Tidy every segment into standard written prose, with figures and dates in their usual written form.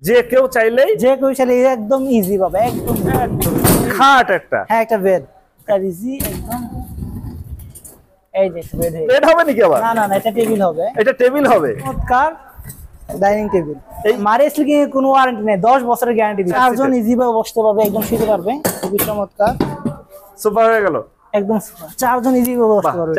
যে কেউ চাইলেই একদম ইজি পাবে, একদম খাট একটা। হ্যাঁ, একটা বেড ইজি একদম। এই যে বেড হবে নাকি আবার? না না না, এটা টেবিল হবে। এটা টেবিল হবে, চমৎকার ডাইনিং টেবিল। এই মারে স্লিকিং এর কোনো ওয়ারেন্টি নেই, 10 বছরের গ্যারান্টি দিচ্ছি। চারজন ইজি ভাবে বসতে পারবে, একদম শুতে পারবে। খুবই চমৎকার, সুপার হয়ে গেল, একদম সুপার। চারজন ইজি ভাবে বসতে পারবে।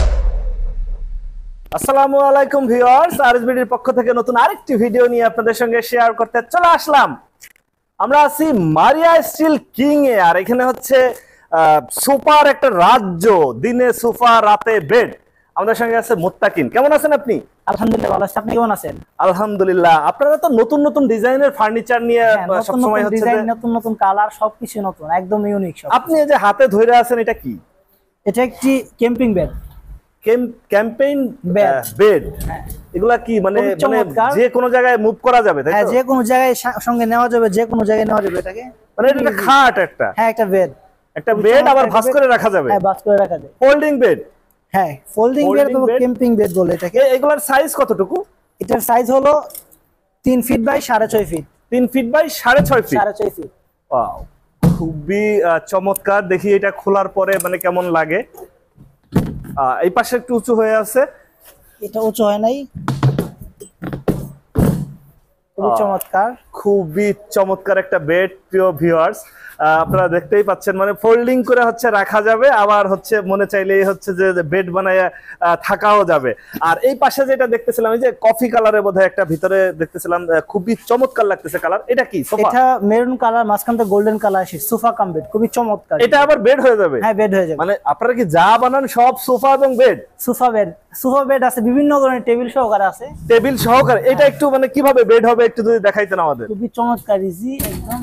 আসসালামু আলাইকুম ভিউয়ার্স, rsbd এর পক্ষ থেকে নতুন আরেকটি ভিডিও নিয়ে আপনাদের সঙ্গে শেয়ার করতে চলে আসলাম। আমরা আছি মারিয়া স্টিল কিং এ, আর এখানে হচ্ছে সোফার একটা রাজ্য। দিনে সোফা, রাতে বেড। আমাদের সঙ্গে আছে মুত্তাকিন। কেমন আছেন আপনি? আলহামদুলিল্লাহ ভালো আছি, আপনি কেমন আছেন? আলহামদুলিল্লাহ। আপনারা তো নতুন নতুন ডিজাইনের ফার্নিচার নিয়ে সব সময় হচ্ছে ডিজাইন, নতুন নতুন কালার, সবকিছু নতুন, একদম ইউনিক সব। আপনি এই যে হাতে ধরে আছেন, এটা কি? এটা একটি ক্যাম্পিং বেড। Campaign bed. এগুলা কি মানে যে কোনো জায়গায় মুভ করা যাবে, তাই তো? হ্যাঁ, যে কোনো জায়গায় সঙ্গে নেওয়া যাবে, যে কোনো জায়গায় নেওয়া যাবে এটাকে। মানে এটা খাট একটা। হ্যাঁ, একটা বেড। একটা বেড আবার ভাঁজ করে রাখা যাবে। হ্যাঁ, ভাঁজ করে রাখা যাবে। Folding bed. হ্যাঁ, ফোল্ডিং বেড বা ক্যাম্পিং বেড বলে এটাকে। এগুলার সাইজ কতটুকু? এটার সাইজ হলো 3 feet by 6.5 feet. 3 feet by 6.5 feet. 6.5 feet. Wow, খুবই চমৎকার। দেখি এটা খোলার পরে মানে কেমন লাগে। এই পাশে একটু উঁচু হয়ে আছে, এটা উঁচু হয় নাই। খুবই চমৎকার, খুবই চমৎকার একটা বেড। প্রিয় ভিউয়ার্স, আপনারা দেখতেই পাচ্ছেন, মানে ফোল্ডিং করে হচ্ছে রাখা যাবে, আবার হচ্ছে মনে চাইলেই হচ্ছে যে বেড বানায় থাকাও যাবে। আর এই পাশে যেটা দেখতেছিলাম, এই যে কফি কালারের বোধহয় একটা ভিতরে দেখতেছিলাম, খুবই চমৎকার লাগতেছে কালার। এটা কি সোফা? এটা মেরুন কালার, মাঝখানটা গোল্ডেন কালার আসে। সোফা কাম বেড, খুবই চমৎকার। এটা আবার বেড হয়ে যাবে? হ্যাঁ, বেড হয়ে যাবে। মানে আপনারা কি যা বানান সব সোফা এবং bed? Sofa bed, sofa bed আছে, বিভিন্ন ধরনের টেবিল সহকারে আছে। টেবিল সহকারে। এটা একটু মানে কিভাবে বেড হবে একটু যদি দেখাইতেন আমাদের। খুবই চমৎকার, ইজি একদম।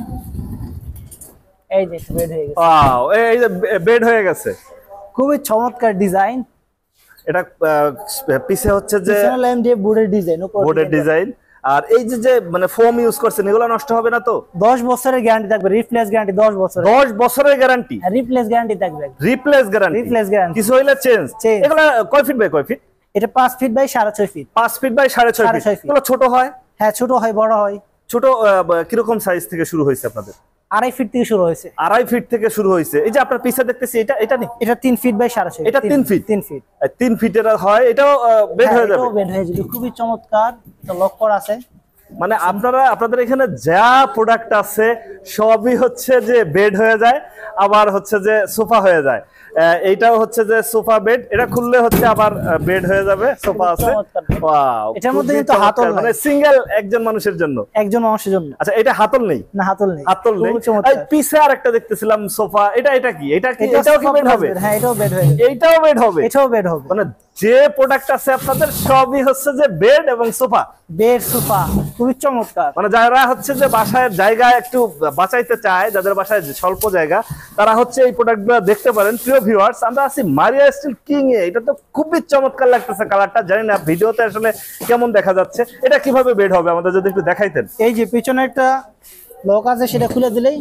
এই যে বেড হয়ে গেছে। ওয়াও, এই যে বেড হয়ে গেছে। খুবই চমৎকার ডিজাইন। এটা পিছে হচ্ছে যে এমডিএফ বোর্ডের ডিজাইন, বোর্ডের ডিজাইন। আর এই যে মানে ফোম ইউজ করছেন, এগুলো নষ্ট হবে না তো? 10 বছরের গ্যারান্টি থাকবে, রিপ্লেস গ্যারান্টি 10 বছর। 10 বছরের গ্যারান্টি? রিপ্লেস গ্যারান্টি থাকবে। Replace guarantee? Replace guarantee. কিছু হইলে চেঞ্জ। এগুলো কয় ফিট বাই কয় ফিট? এটা 5 feet by 6.5 feet. 5 feet by 6.5 feet. এগুলো ছোট হয়? হ্যাঁ, ছোট হয়, বড় হয়। ছোট কিরকম সাইজ থেকে শুরু হয়েছে আপনাদের? 2.5 ফিট থেকে শুরু হয়েছে। 2.5 ফিট থেকে শুরু হয়েছে। এই যে আপনার পিছে দেখতেছি, এটা নেই? এটা 3 ফিট বাই 6.5 ফিট। এটা 3 ফিট। 3 ফিট। 3 ফিটের হয়, এটাও বেড হয়ে যাবে? এটাও বেড হয়ে যাবে। খুবই চমৎকার, এটা লক করা আছে। মানে আপনাদের এখানে যা প্রোডাক্ট আছে সবই হচ্ছে যে বেড হয়ে যায়, আবার হচ্ছে যে সোফা হয়ে যায়। এইটাও হচ্ছে যে সোফা বেড, এটা খুললে হচ্ছে আবার বেড হয়ে যাবে। সোফা আছে। ওয়াও, এটার মধ্যে কিন্তু হাতল, মানে সিঙ্গেল একজন মানুষের জন্য। একজন মানুষের জন্য। আচ্ছা, এটা হাতল নেই? না, হাতল নেই। হাতল নেই। এই পিছে আরেকটা দেখতেছিলাম সোফা, এটা কি? এটাও কি বেড হবে? হ্যাঁ, এটাও বেড হয়ে যাবে। এইটাও বেড হবে? এটাও বেড হবে। মানে যে প্রোডাক্ট আছে আপনাদের সবই হচ্ছে যে বেড এবং সোফা। বেড, সোফা, খুবই চমৎকার। মানে যারা হচ্ছে যে বাসায় জায়গা একটু বাঁচাইতে চায়, যাদের বাসায় স্বল্প জায়গা, তারা হচ্ছে এই প্রোডাক্টগুলো দেখতে পারেন। প্রিয় ভিউয়ার্স, আমরা আছি মারিয়া স্টিল কিং এ। এটা তো খুবই চমৎকার লাগতেছে কালারটা। জানি না ভিডিওতে আসলে কেমন দেখা যাচ্ছে। এটা কিভাবে বেড হবে আমাদের যদি একটু দেখাইতেন। এই যে পিছনে একটা লক আছে, সেটা খুলে দিলেই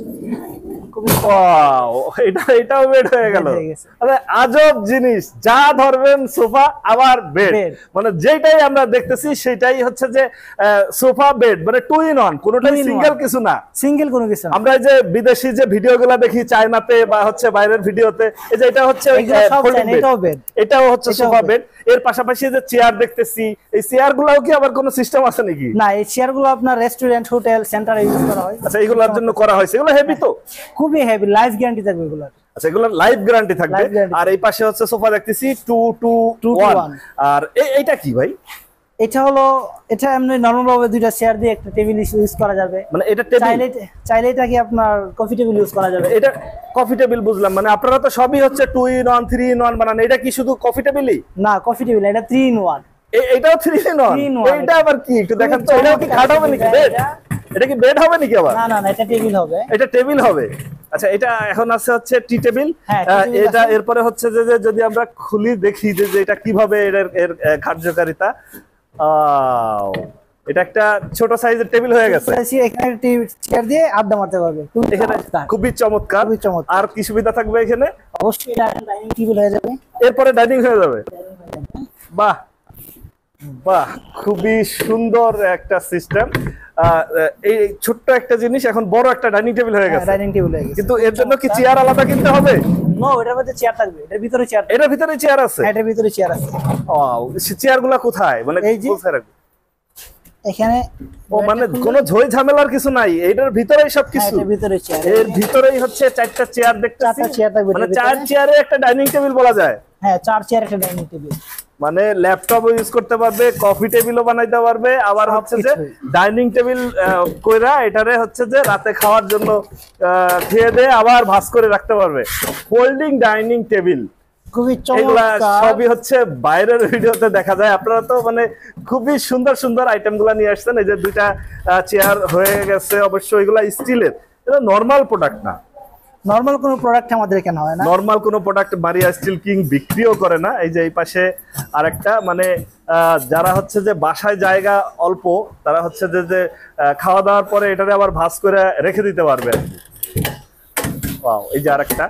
এটাও বেড হয়ে গেল। আজব জিনিস, যা ধরবেন সোফা আবার বেড। মানে যেটাই আমরা দেখতেছি সেটাই হচ্ছে যে সোফা বেড, মানে 2 in 1, কোনোটাই সিঙ্গেল কিছু না। সিঙ্গেল কোনো কিছু না। আমরা যে বিদেশি যে ভিডিওগুলো দেখি চায়নাতে বা হচ্ছে বাইরের ভিডিওতে, এই যে এটা হচ্ছে এটাও হচ্ছে সোফা বেড। এর পাশাপাশি যে চেয়ার দেখতেছি, এই চেয়ারগুলোও কি আবার কোনো সিস্টেম আছে নাকি? না, এই চেয়ারগুলো আপনার রেস্টুরেন্ট, হোটেল, সেন্টারে ইউজ করা হয়। আচ্ছা, এগুলোর জন্য করা হয়েছে। এগুলো হেভি তো? খুবই হেভি, লাইফ গ্যারান্টি থাকবে এগুলোর। আচ্ছা, এগুলোর লাইফ গ্যারান্টি থাকবে। আর এই পাশে হচ্ছে সোফা দেখতেছি 2-2-1। আর এইটা কি ভাই? এটা এমনি নরমাল ভাবে দুইটা চেয়ার দিয়ে একটা টেবিল ইউজ করা যাবে। মানে এটা টেবিল চাইলে এটা কি আপনার কফি টেবিল ইউজ করা যাবে। এটা কফি টেবিল, বুঝলাম। মানে আপনারা তো সবই হচ্ছে 2 in 1, 3 in 1 বানান। এটা কি শুধু কফি টেবিলই? না, কফি টেবিল এটা 3 in 1। এটাও 3 in 1? এটা আবার কি একটু দেখেন তো। এটা কি খাট হবে নাকি? বেড? এটা কি বেড হবে নাকি আবার? না না না, এটা টেবিল হবে। এটা টেবিল হবে। আচ্ছা, এটা এখন আছে হচ্ছে টি টেবিল। এটা এরপরে হচ্ছে যে যদি আমরা খুলি দেখি যে এটা কিভাবে এর কার্যকারিতা। এটা একটা ছোট সাইজের টেবিল হয়ে গেছে। এখানে চেয়ার দিয়ে আড্ডা মারতে পারবে। খুবই চমৎকার। আর কি সুবিধা থাকবে এখানে? অবশ্যই এটা ডাইনিং টেবিল হয়ে যাবে। এরপরে ডাইনিং হয়ে যাবে। বাহ বাহ, খুবই সুন্দর একটা সিস্টেম। এই ছোট্ট একটা জিনিস এখন বড় একটা ডাইনিং টেবিল হয়ে গেছে। ডাইনিং টেবিল হয়ে গেছে। কিন্তু এর জন্য কি চেয়ার আলাদা কিনতে হবে? নো, এটার মধ্যে চেয়ার থাকবে, এটার ভিতরে চেয়ার, এটার ভিতরে চেয়ার আছে? এটার ভিতরে চেয়ার আছে। ওয়াও, চেয়ারগুলো কোথায়, মানে কোথায় রাখবে? এখানে ও মানে কোনো ঝই ঝামেলার কিছু নাই, এটার ভিতরেই সবকিছু। এর ভিতরে চেয়ার, এর ভিতরেই হচ্ছে চারটা চেয়ার দেখতেছি। চারটা চেয়ার থাকবে, মানে চার চেয়ারে একটা ডাইনিং টেবিল বলা যায়। হ্যাঁ, চার চেয়ার একটা ডাইনিং টেবিল। মানে ল্যাপটপও ইউজ করতে পারবে, কফি টেবিলও বানাইতে পারবে, আবার হচ্ছে যে ডাইনিং টেবিল কইরা এটারে হচ্ছে যে রাতে খাওয়ার জন্য খেয়ে দিয়ে আবার ভাঁজ করে রাখতে পারবে। ফোল্ডিং ডাইনিং টেবিল, খুবই এগুলা চমৎকার। সবই হচ্ছে বাইরের ভিডিওতে দেখা যায়। আপনারা তো মানে খুবই সুন্দর সুন্দর আইটেম গুলা নিয়ে আসছেন। এই যে দুইটা চেয়ার হয়ে গেছে, অবশ্যই এগুলা স্টিলের, এটা নরমাল প্রোডাক্ট না। নরমাল কোনো প্রোডাক্ট আমাদের এখানে হয় না, নরমাল কোনো প্রোডাক্ট মারিয়া স্টিল কিং বিক্রিও করে না। এই যে এই পাশে আরেকটা, মানে যারা হচ্ছে যে বাসায় জায়গা অল্প, তারা হচ্ছে যে খাওয়া দাওয়ার পরে এটারে আবার ভাঁজ করে রেখে দিতে পারবে। ওয়াও, এই যে আরেকটা,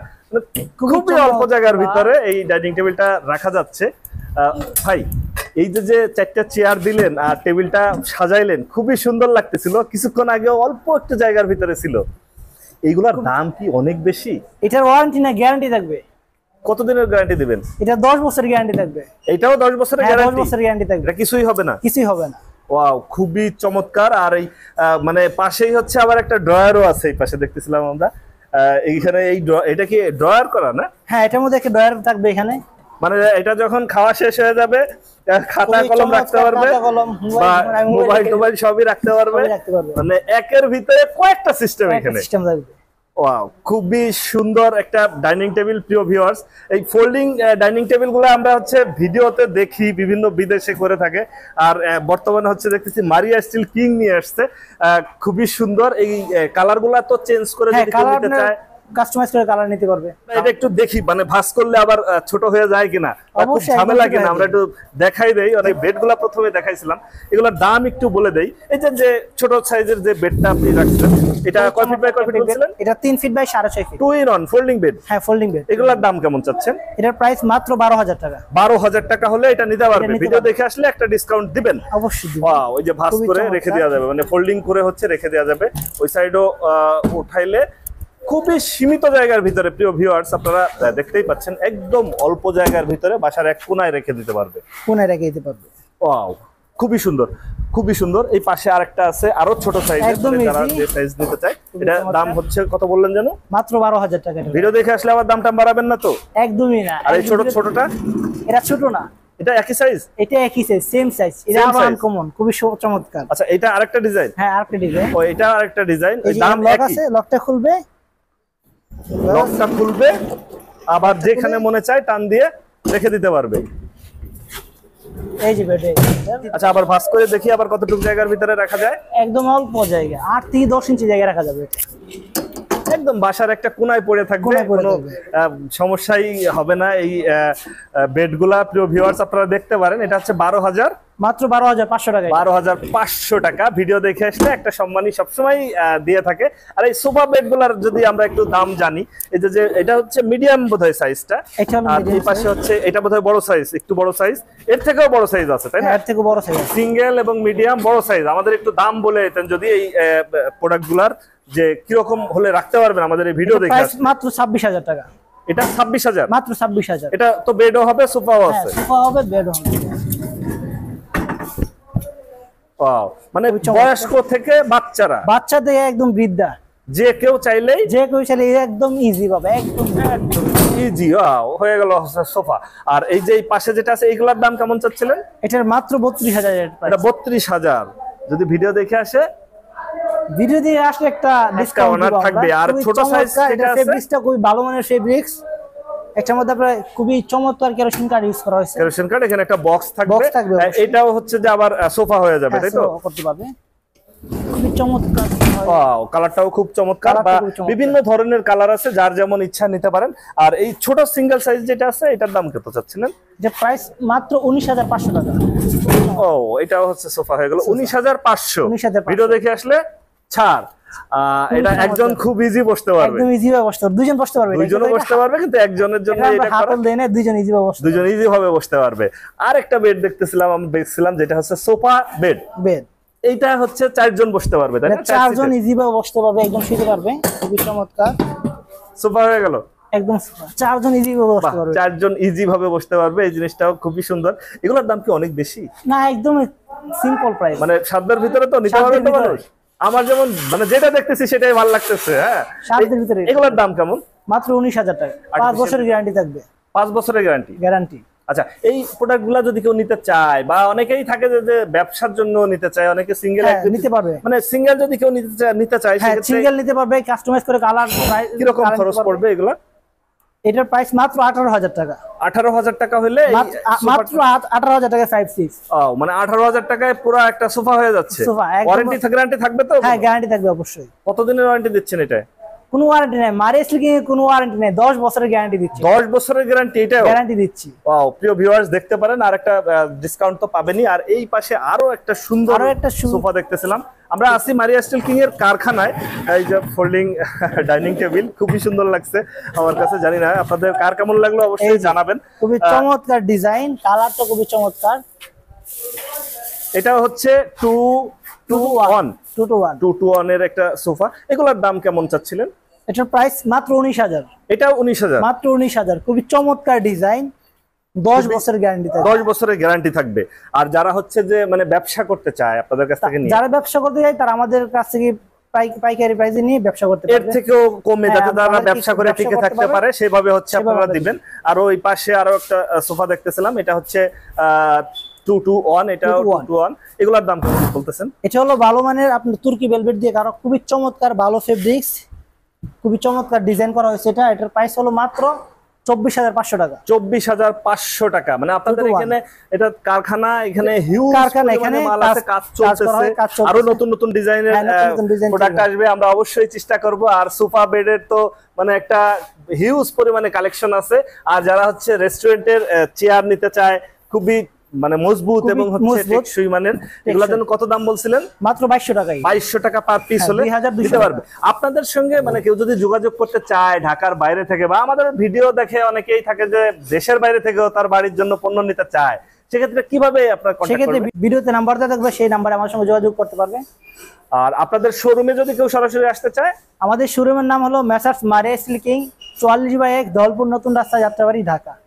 খুবই অল্প জায়গার ভিতরে এই ডাইনিং টেবিলটা রাখা যাচ্ছে। ভাই, এই যে চারটা চেয়ার দিলেন আর টেবিলটা সাজাইলেন, খুবই সুন্দর লাগতেছিল। কিছুক্ষণ আগে অল্প একটু জায়গার ভিতরে ছিল। এইগুলার দাম কি অনেক বেশি? এটার ওয়ারেন্টি না গ্যারান্টি থাকবে। কতদিনের গ্যারান্টি দিবেন? এটা 10 বছরের গ্যারান্টি থাকবে। এটাও 10 বছরের গ্যারান্টি? 10 বছরের গ্যারান্টি থাকবে। এটা কিছুই হবে না? কিছুই হবে না। ওয়াও, খুবই চমৎকার। আর এই মানে পাশেই হচ্ছে আবার একটা ড্রয়ারও আছে, এই পাশে দেখতেছিলাম আমরা। এইখানে এটা কি ড্রয়ার করা না? হ্যাঁ, এটার মধ্যে একটা ড্রয়ার থাকবে এখানে। মানে এটা যখন খাওয়া শেষ হয়ে যাবে, খাতা কলম রাখতে পারবে, বা মোবাইল টোবাইল সবই রাখতে পারবে। মানে একের ভিতরে কয়েকটা সিস্টেম এখানে। সিস্টেম থাকবে। ওয়াও, খুবই সুন্দর একটা ডাইনিং টেবিল। প্রিয় ভিউয়ার্স, এই ফোল্ডিং ডাইনিং টেবিল গুলো আমরা হচ্ছে ভিডিওতে দেখি, বিভিন্ন বিদেশে করে থাকে। আর বর্তমানে হচ্ছে দেখতেছি মারিয়া স্টিল কিং নিয়ে আসছে, খুবই সুন্দর। এই কালার গুলা তো চেঞ্জ করে যদি কেউ নিতে চায়, কাস্টমাইজ করে কালার নিতে পারবে। এটা একটু দেখি, মানে ভাঁজ করলে আবার ছোট হয়ে যায় কিনা, অবশ্যই ঝামেলা কিনা, আমরা একটু দেখাই দেই। অনেক বেড গুলা প্রথমে দেখাইছিলাম, এগুলোর দাম একটু বলে দেই। এই যে ছোট সাইজের যে বেডটা আপনি রাখছেন, এটা কয় ফিট বাই কয় ফিট বলছিলেন? এটা 3 feet by 6.5 feet. 2 in 1 folding bed. হ্যাঁ, ফোল্ডিং বেড। এগুলোর দাম কেমন চাচ্ছেন? এটার প্রাইস মাত্র 12,000 টাকা। 12,000 টাকা হলে এটা নিতে পারবে। ভিডিও দেখে আসলে একটা ডিসকাউন্ট দিবেন? অবশ্যই দিব। ওয়াও, ওই যে ভাঁজ করে রেখে দেওয়া যাবে, মানে ফোল্ডিং করে হচ্ছে রেখে দেওয়া যাবে। ওই সাইডও উঠাইলে খুবই সীমিত জায়গার ভিতরে। প্রিয় ভিউয়ার্স, আপনারা দেখতেই পাচ্ছেন, একদম অল্প জায়গার ভিতরে বাসার এক কোনায় রেখে দিতে পারবে। কোনায় রেখে দিতে পারবে। ওয়াও, খুবই সুন্দর, খুবই সুন্দর। এই পাশে আরেকটা আছে, আরো ছোট সাইজের, একদম যারা যে সাইজ নিতে চায়। এটা দাম হচ্ছে কত বললেন জানো? মাত্র 12,000 টাকা। ভিডিও দেখে আসলে আবার দামটা বাড়াবেন না তো? একদমই না। আর এই ছোটটা? এটা ছোট না, এটা একই সাইজ? এটা একই সাইজ, সেম সাইজ। এটা আবার আনকমন, খুবই চমৎকার। আচ্ছা, এটা আরেকটা ডিজাইন? হ্যাঁ, আরেকটা ডিজাইন। ও, এটা আরেকটা ডিজাইন। এই দাম লক আছে, লকটা খুলবে, লকটা খুলবে, আবার যেখানে মনে চায় টান দিয়ে রেখে দিতে পারবে। এই যে বেডে। আচ্ছা, আবার ভাঁজ করে দেখি আবার কতটুকু জায়গার ভিতরে রাখা যায়। একদম অল্প জায়গা, 8 থেকে 10 ইঞ্চি জায়গা রাখা যাবে। একদম বাসার একটা কোনায় পড়ে থাকবে, কোনো সমস্যাই হবে না এই বেডগুলা। প্রিয় ভিউয়ার্স, আপনারা দেখতে পারেন, এটা হচ্ছে 12,000, মাত্র 12,500 টাকা। 12,500 টাকা। ভিডিও দেখে আসলে একটা সম্মানই সবসময় দিয়ে থাকে। আর এই সোফা বেডগুলার যদি আমরা একটু দাম জানি, এই যে এটা হচ্ছে মিডিয়াম বোধহয় সাইজটা, আর এই পাশে হচ্ছে এটা বোধহয় বড় সাইজ, একটু বড় সাইজ, এর থেকেও বড় সাইজ আছে, তাই না? এর থেকেও বড় সাইজ, সিঙ্গেল এবং মিডিয়াম, বড় সাইজ। আমাদের একটু দাম বলে দিতেন যদি এই প্রোডাক্টগুলার, যে কিরকম হলে রাখতে পারবেন আমাদের এই ভিডিও দেখে। মাত্র 26,000 টাকা। এটা 26,000? মাত্র 26,000। এটা তো বেডও হবে, সোফাও আছে? সোফা হবে, বেডও হবে। ওয়াও, মানে বয়স্ক থেকে বাচ্চারা, বাচ্চা থেকে একদম বৃদ্ধা, যে কেউ চাইলে একদম ইজি পাবে, একদম ইজি। ওয়াও, হয়ে গেল সোফা। আর এই যে পাশে যেটা আছে, এইগুলোর দাম কেমন চাচ্ছিলেন? এটার মাত্র 32,000। এটা 32,000। যদি ভিডিও দেখে আসে, ভিডিও দিয়ে আসলে একটা ডিসকাউন্ট থাকবে। আর ছোট সাইজ এটা ফেব্রিক্সটা খুবই ভালো মানের ফেব্রিক্স। এটার মধ্যে আপনারা খুবই চমৎকার কেরোসিন কার্ড ইউজ করা হয়েছে। কেরোসিন কার্ড, এখানে একটা বক্স থাকবে। এটাও হচ্ছে যে আবার সোফা হয়ে যাবে, তাই তো? করতে পারবে। খুবই চমৎকার। ওয়াও, কালারটাও খুব চমৎকার। বা বিভিন্ন ধরনের কালার আছে, যার যেমন ইচ্ছা নিতে পারেন। আর এই ছোট সিঙ্গেল সাইজ যেটা আছে, এটার দাম কত চাচ্ছিলেন? যে প্রাইস মাত্র 19,500 টাকা। ও, এটাও হচ্ছে সোফা হয়ে গেল 19,500। 19,500। ভিডিও দেখে আসলে ছাড়। এটা একজন খুব ইজি বসতে পারবে, একদম ইজি ভাবে বসতে পারবে, দুইজন বসতে পারবে, দুইজনও বসতে পারবে। কিন্তু একজনের জন্য এটা হাতল দেয় না, দুইজন ইজি ভাবে বসতে, দুইজন ইজি ভাবে বসতে পারবে। আর একটা বেড দেখতেছিলাম, আমি দেখছিলাম যেটা হচ্ছে সোফা বেড। এইটা হচ্ছে 4 জন বসতে পারবে, তাই না? 4 জন ইজি ভাবে বসতে পারবে, একদম শুতে পারবে, খুবই চমৎকার। সোফা হয়ে গেল, একদম সোফা, 4 জন ইজি ভাবে বসতে পারবে। 4 জন ইজি ভাবে বসতে পারবে, এই জিনিসটাও খুবই সুন্দর। এগুলোর দাম কি অনেক বেশি? না, একদম সিম্পল প্রাইস, মানে 7,000 ভিতরে তো নিতে পারবে তো মানুষ? আমার যেমন মানে যেটা দেখতেছি সেটাই ভালো লাগতেছে। হ্যাঁ, 7,000 ভিতরে। এগুলোর দাম কেমন? মাত্র 19,000 টাকা, 5 বছরের গ্যারান্টি থাকবে। 5 বছরের গ্যারান্টি। আচ্ছা, এই প্রোডাক্টগুলো যদি কেউ নিতে চায়, বা অনেকেই থাকে যে ব্যবসার জন্য নিতে চায়, অনেকে সিঙ্গেল নিতে পারবে, মানে সিঙ্গেল যদি কেউ নিতে চায় সেক্ষেত্রে সিঙ্গেল নিতে পারবে, কাস্টমাইজ করে কালার। কি রকম খরচ পড়বে এগুলা? এটার প্রাইস মাত্র 18,000 টাকা। 18,000 টাকা হলে মাত্র 18,000 টাকা 5/6। ও, মানে 18,000 টাকায় পুরো একটা সোফা হয়ে যাচ্ছে। ওয়ারেন্টি গ্যারান্টি থাকবে তো? হ্যাঁ, গ্যারান্টি থাকবে অবশ্যই। কতদিনের ওয়ারেন্টি দিচ্ছেন এটা? কোনো ওয়ারেন্টি নাই, মারে স্লিকিং এর কোনো ওয়ারেন্টি নাই, 10 বছরের গ্যারান্টি দিচ্ছি। 10 বছরের গ্যারান্টি, এটাও গ্যারান্টি দিচ্ছি। ওয়াও, প্রিয় ভিউয়ার্স দেখতে পারেন, আর একটা ডিসকাউন্ট তো পাবেনই। আর এই পাশে আরো একটা সুন্দর সোফা দেখতেছিলাম আমরা, আছি মারিয়া স্টিল কিং এর কারখানায়। এই যে ফোল্ডিং ডাইনিং টেবিল, খুবই সুন্দর লাগছে আমার কাছে। জানি না আপনাদের কার কেমন লাগলো, অবশ্যই জানাবেন। খুবই চমৎকার ডিজাইন, কালারটা খুবই চমৎকার। এটা হচ্ছে 2-to-1 এর একটা সোফা। এগুলোর দাম কেমন চাচ্ছিলেন? এটার প্রাইস মাত্র 19,000। এটাও 19,000, মাত্র 19,000। খুবই চমৎকার ডিজাইন, 10 বছরের গ্যারান্টি থাকবে। 10 বছরের গ্যারান্টি থাকবে। আর যারা হচ্ছে যে মানে ব্যবসা করতে চায় আপনাদের কাছ থেকে নিয়ে, যারা ব্যবসা করতে চায় তারা আমাদের কাছ থেকে পাইকারি প্রাইসে নিয়ে ব্যবসা করতে পারবে। এর থেকেও কমে, যাতে তারা ব্যবসা করে টিকে থাকতে পারে, সেভাবে হচ্ছে আপনারা দিবেন। আর ওই পাশে আরো একটা সোফা দেখতেছিলাম, এটা হচ্ছে 2-to-1, এটাও 2-to-1। এগুলোর দাম কেমন বলতেছেন? এটা হলো ভালো মানের আপনার তুর্কি ভেলভেট দিয়ে কারো, খুবই চমৎকার ভালো ফেব্রিক্স, খুবই চমৎকার ডিজাইন করা হয়েছে। এটার প্রাইস হলো মাত্র 24,500 টাকা। 24,500 টাকা। মানে আপনাদের এখানে এটা কারখানা, এখানে হিউজ কারখানা, এখানে মাল আছে, কাজ চলতেছে, আরো নতুন নতুন ডিজাইনের প্রোডাক্ট আসবে, আমরা অবশ্যই চেষ্টা করব। আর সোফা বেডের তো মানে একটা হিউজ পরিমাণে কালেকশন আছে। আর যারা হচ্ছে রেস্টুরেন্টের চেয়ার নিতে চায়, খুবই মানে মজবুত এবং হচ্ছে টেকসই মানের, এগুলোর জন্য কত দাম বলছিলেন? মাত্র 2200 টাকা। 2200 টাকা পার পিস হলে দিতে পারবে। আপনাদের সঙ্গে মানে কেউ যদি যোগাযোগ করতে চায় ঢাকার বাইরে থেকে, বা আমাদের ভিডিও দেখে অনেকেই থাকে যে দেশের বাইরে থেকেও তার বাড়ির জন্য পণ্য নিতে চায়, সেক্ষেত্রে কিভাবে আপনারা কন্টাক্ট করবেন? সেক্ষেত্রে ভিডিওতে নাম্বার দেওয়া থাকবে, সেই নাম্বারে আমার সঙ্গে যোগাযোগ করতে পারবে। আর আপনাদের শোরুমে যদি কেউ সরাসরি আসতে চায়? আমাদের শোরুমের নাম হলো messrs Maria steel king, 44/1 Dalpur নতুন রাস্তা, যাত্রাবাড়ি, ঢাকা।